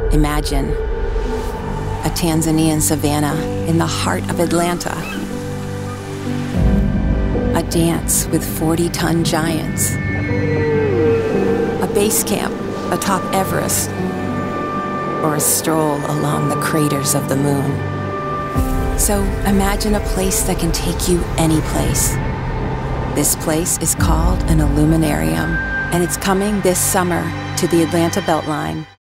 Imagine a Tanzanian savanna in the heart of Atlanta. A dance with 40-ton giants. A base camp atop Everest. Or a stroll along the craters of the moon. So imagine a place that can take you any place. This place is called an Illuminarium, and it's coming this summer to the Atlanta Beltline.